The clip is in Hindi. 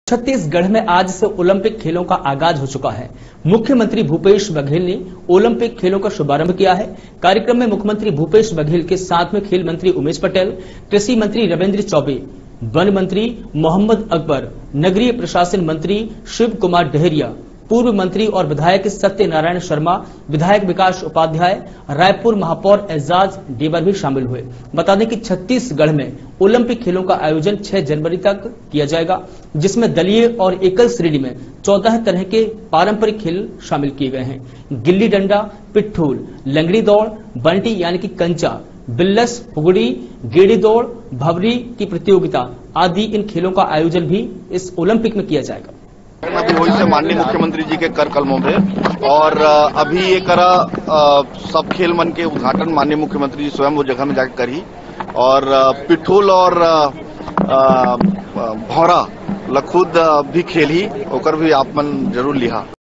छत्तीसगढ़ में आज से ओलंपिक खेलों का आगाज हो चुका है। मुख्यमंत्री भूपेश बघेल ने ओलंपिक खेलों का शुभारंभ किया है। कार्यक्रम में मुख्यमंत्री भूपेश बघेल के साथ में खेल मंत्री उमेश पटेल, कृषि मंत्री रविंद्र चौबे, वन मंत्री मोहम्मद अकबर, नगरीय प्रशासन मंत्री शिव कुमार डहरिया, पूर्व मंत्री और विधायक सत्यनारायण शर्मा, विधायक विकास उपाध्याय, रायपुर महापौर एजाज डेबर भी शामिल हुए। बता दें कि छत्तीसगढ़ में ओलंपिक खेलों का आयोजन 6 जनवरी तक किया जाएगा, जिसमें दलीय और एकल श्रेणी में 14 तरह के पारंपरिक खेल शामिल किए गए हैं। गिल्ली डंडा, पिट्ठूल, लंगड़ी दौड़, बंटी यानी कि कंचा, बिल्लस, फुगड़ी, गेड़ी दौड़, भवरी की प्रतियोगिता आदि इन खेलों का आयोजन भी इस ओलंपिक में किया जाएगा। वही से माननीय मुख्यमंत्री जी के कर कलमों में और अभी ये करा सब खेल मन के उद्घाटन माननीय मुख्यमंत्री जी स्वयं वो जगह में जाकर करी और पिठूल और भौरा लखुद भी खेली ओकर भी आप मन जरूर लिहा।